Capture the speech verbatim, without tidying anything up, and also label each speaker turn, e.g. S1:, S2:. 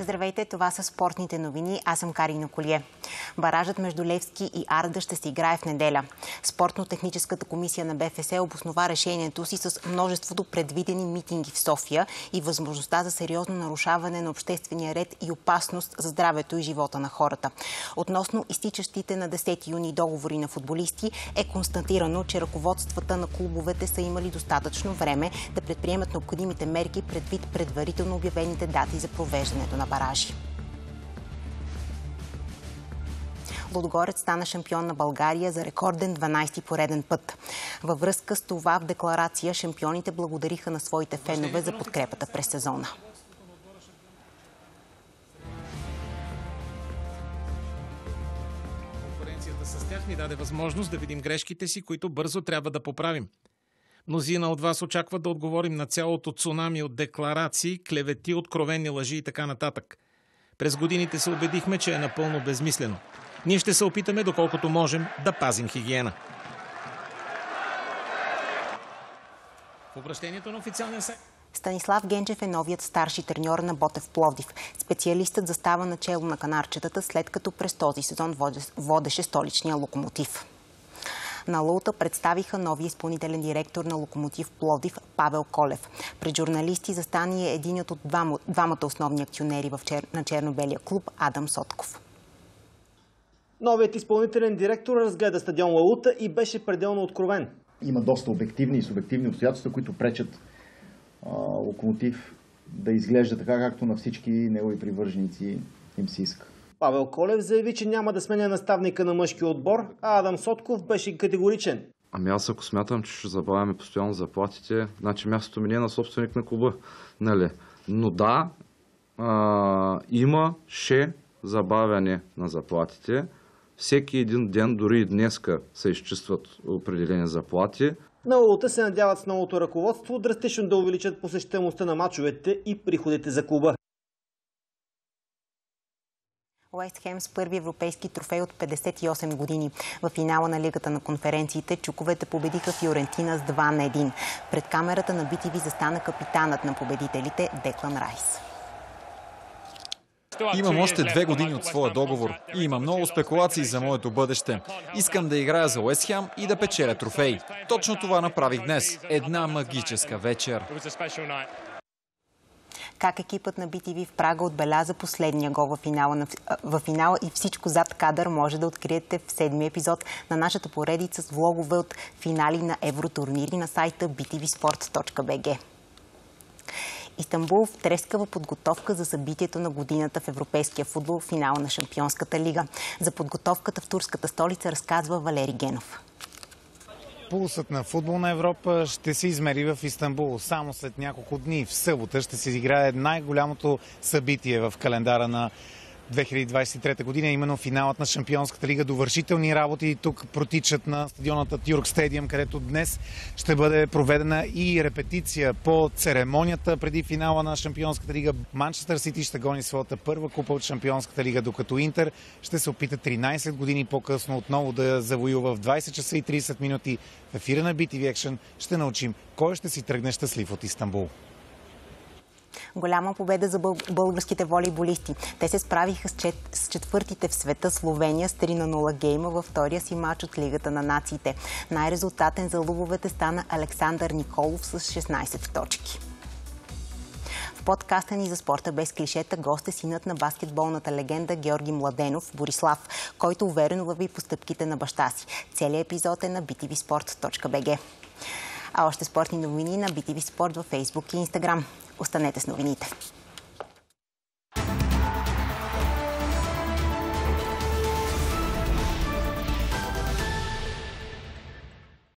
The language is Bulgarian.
S1: Здравейте, това са спортните новини. Аз съм Карина Колие. Баражът между Левски и Арда ще се играе в неделя. Спортно-техническата комисия на БФС обоснова решението си с множеството предвидени митинги в София и възможността за сериозно нарушаване на обществения ред и опасност за здравето и живота на хората. Относно изтичащите на десети юни договори на футболисти е констатирано, че ръководствата на клубовете са имали достатъчно време да предприемат необходимите мерки предвид предварително обявените дати за провеждането на баражи. Лудогорец стана шампион на България за рекорден дванадесети пореден път. Във връзка с това в декларация шампионите благодариха на своите фенове за подкрепата през сезона.
S2: Конкуренцията с тях ни даде възможност да видим грешките си, които бързо трябва да поправим. Мнозина от вас очакват да отговорим на цялото цунами от декларации, клевети, откровени лъжи и така нататък. През годините се убедихме, че е напълно безмислено. Ние ще се опитаме, доколкото можем, да пазим хигиена. В обращението на официалния сайт.
S1: Станислав Генчев е новият старши треньор на Ботев Пловдив. Специалистът застава начело на канарчетата, след като през този сезон водеше столичния Локомотив. На Лаута представиха новия изпълнителен директор на Локомотив Пловдив Павел Колев. Пред журналисти застани е един от двама, двамата основни акционери в чер... на черно-белия клуб Адам Сотков.
S3: Новият изпълнителен директор разгледа стадион Лаута и беше пределно откровен.
S4: Има доста обективни и субективни обстоятелства, които пречат а, Локомотив да изглежда така, както на всички негови привърженици им се иска.
S3: Павел Колев заяви, че няма да сменя наставника на мъжкия отбор, а Адам Сотков беше категоричен.
S5: Ами аз ако смятам, че ще забавяме постоянно заплатите, значи мястото ми не е на собственик на клуба. Нали? Но да, а, имаше забавяне на заплатите. Всеки един ден, дори и днеска, се изчистват определени заплати.
S3: На Лаута се надяват с новото ръководство драстично да увеличат посещаемостта на мачовете и приходите за клуба.
S1: Уест Хем с първи европейски трофей от петдесет и осем години. В финала на Лигата на конференциите чуковете победиха Фиорентина с два на едно. Пред камерата на Би Ти Ви застана капитанът на победителите Деклан Райс.
S6: Имам още две години от своя договор и има много спекулации за моето бъдеще. Искам да играя за Уест Хем и да печеля трофей. Точно това направих днес. Една магическа вечер.
S1: Как екипът на Би Ти Ви в Прага отбеляза последния гол във финала, на, във финала и всичко зад кадър може да откриете в седми епизод на нашата поредица с влогове от финали на евротурнири на сайта би ти ви спорт точка би джи. Истанбул в трескава подготовка за събитието на годината в европейския футбол, финал на Шампионската лига. За подготовката в турската столица разказва Валери Генов.
S7: Пулсът на футболна Европа ще се измери в Истанбул. Само след няколко дни в събота ще се изиграе най-голямото събитие в календара на две хиляди двадесет и трета година, именно финалът на Шампионската лига. Довършителни работи тук протичат на стадионата Тюрк Стадиум, където днес ще бъде проведена и репетиция по церемонията преди финала на Шампионската лига. Манчестър Сити ще гони своята първа купа от Шампионската лига, докато Интер ще се опита тринадесет години по-късно отново да завоюва. В двадесет часа и тридесет минути в ефира на Би Ти Ви Action ще научим кой ще си тръгне щастлив от Истанбул.
S1: Голяма победа за българските волейболисти. Те се справиха с, чет... с четвъртите в света Словения с три на нула гейма във втория си матч от Лигата на нациите. Най-резултатен за лъвовете стана Александър Николов с шестнадесет точки. В подкаста ни за спорта без клишета гост е синът на баскетболната легенда Георги Младенов, Борислав, който уверено върви по стъпките на баща си. Целият епизод е на би ти ви спорт точка би джи. А още спортни новини на Би Ти Ви Спорт във Фейсбук и Инстаграм. Останете с новините.